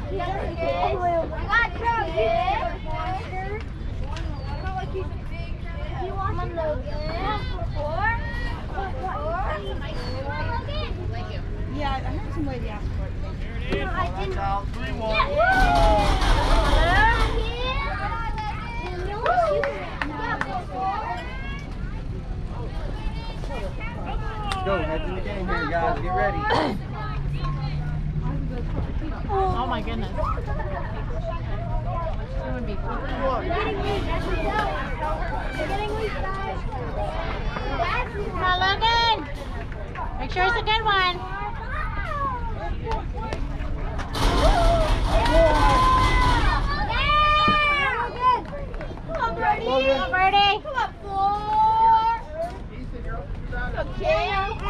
Yeah, I heard somebody ask for it. No, I didn't. 3-1. Go, head in the game here, guys. Get ready. Oh my goodness. It would be fun. Come on, Logan. Make sure it's a good one. Come on, Birdie. Come on, Birdie. Come on, 4. Okay.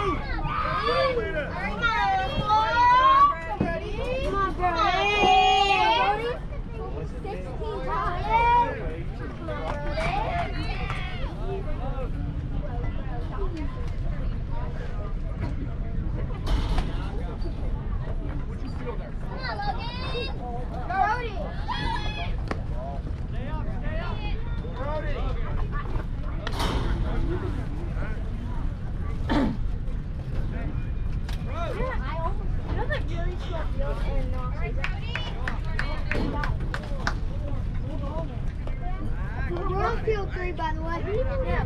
We're on field 3, by the way. Yeah,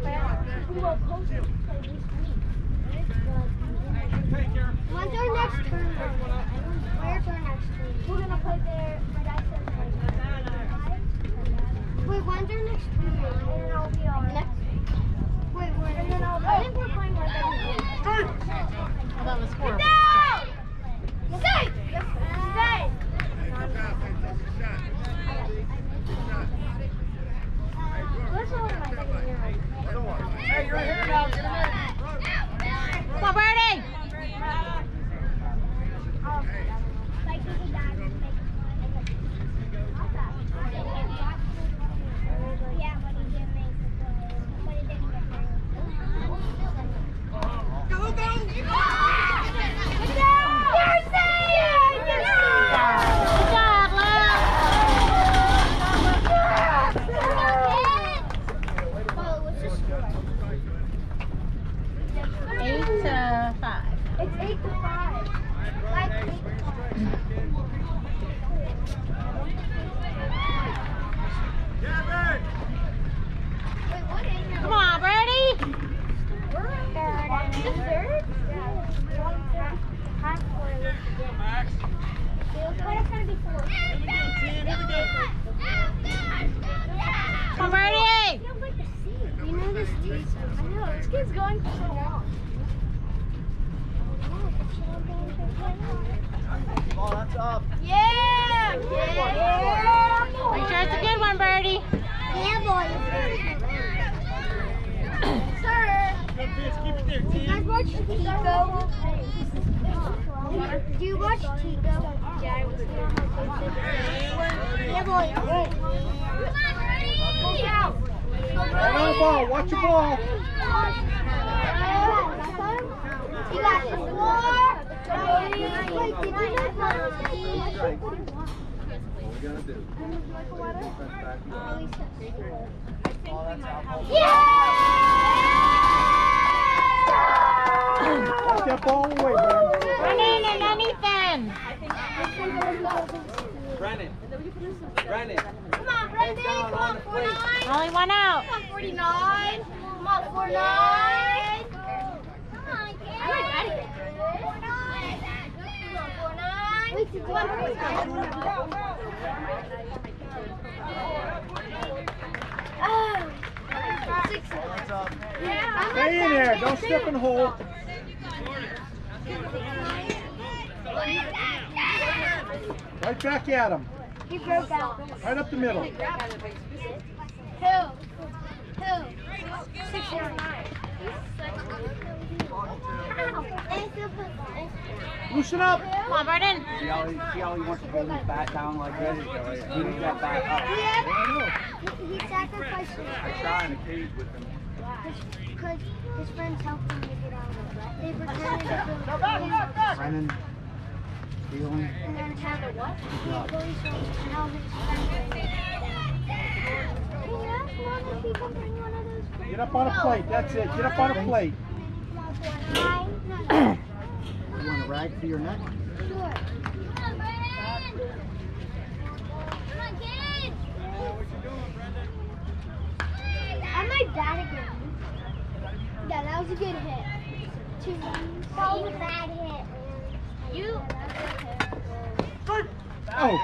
when's our next tournament? Where's our next tournament? We're gonna play there. Wait, when's our next tournament? And then I'll be on next. Wait, I think we're playing like every week. Well, that was horrible. Stay! Stay! Hey, you're right here now. Get him in. Come on, Birdie. Oh, that's up. Yeah! Make sure it's a good one, Birdie. Yeah, boy. Sir. Good pitch. Keep it there, Do you guys watch Tico? Do you watch Tico? Yeah, I was Yeah, boy. Look out. Right on the ball. Watch your ball. You got the floor. Wait, did you know What are we gonna do? Yeah! Watch that ball away, man. Brennan and Ethan. Brennan. Come on, Brendan. Come on, 49. Only one out. Come on, 49. Come on, 49. Come on, kid. I'm not ready. 49. Come on, 49. Wait, did you want 49? Oh. 6. Yeah. Stay in there. Don't step in the hole. Right back at him. He broke out. Right up the middle. 2. 6 and 9. Loosen up. Come on, Brennan. See how he wants to hold his bat down like this? He needs that bat up. He sacrificed his Try in a cage with him. because his friends helped him to get out. They pretended to Brennan, feeling? Learn how to what? Get up on a plate. That's it. Get up on a plate. You want a rag for your neck? Sure. Come on, kids! I'm like that again. Yeah, that was a good hit. That was a bad hit. You. Oh.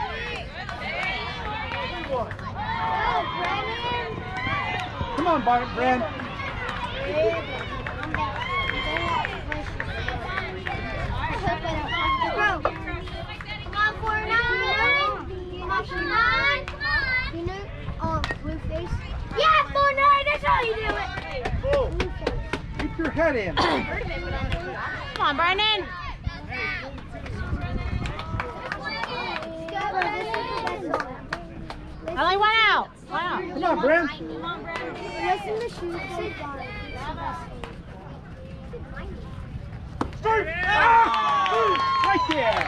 Oh, Brennan. Come on, Bren. Come on, 49. Come on, 49. You know, blue face. Yeah, 49. That's how you do it. Blue face. Keep your head in. Come on, Brennan. Only one out. Wow. Come on, Bren. Listen to shoot. Start. Ah! Right there.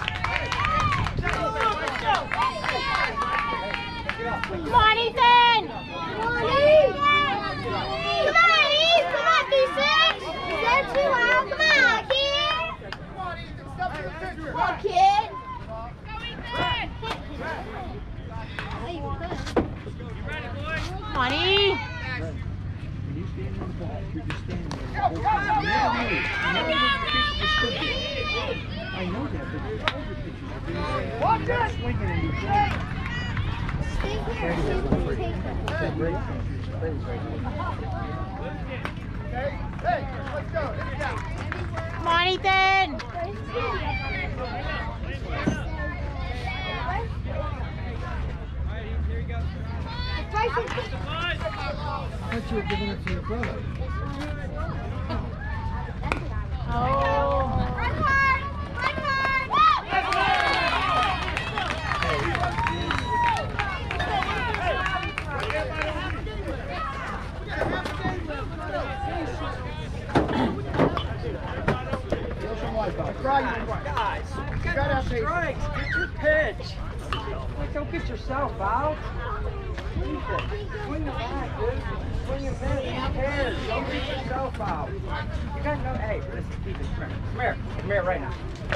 Come on, Ethan. Come on, Eve. Come on, B6. Is that too loud? Come on, kid. Come on, kid. Come on, E. When you stand in the ball, you're just standing there. You never move. I know that, but the older pitchers are doing the same. Swinging and you're playing. Stay here. That break is crazy. Come on, Ethan. I thought you were giving it to your brother. Oh. Guys, you gotta strikes. Get your pitch. Like, don't get yourself out. Swing the bat, dude. Swing your bat. Who cares? Don't get yourself out. You gotta know. Hey, listen, keep it. Come here. Come here right now.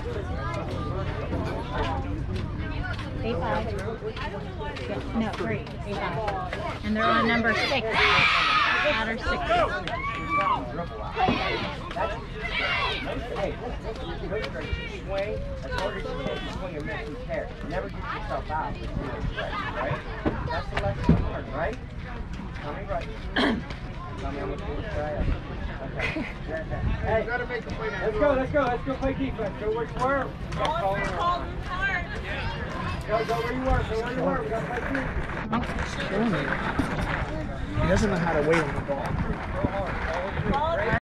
8-5. No, 3. 8-5. And they're on number 6. Batter 6. Hey, swing as hard as you can. Swing and miss. Who cares? Never get yourself out. Right? That's the lesson you learned, right? Tell me right. Tell me I'm going to do the try. Okay. Hey, let's go play defense. Go where you were. Go where you were. We got to play defense. He doesn't know how to wait on the ball.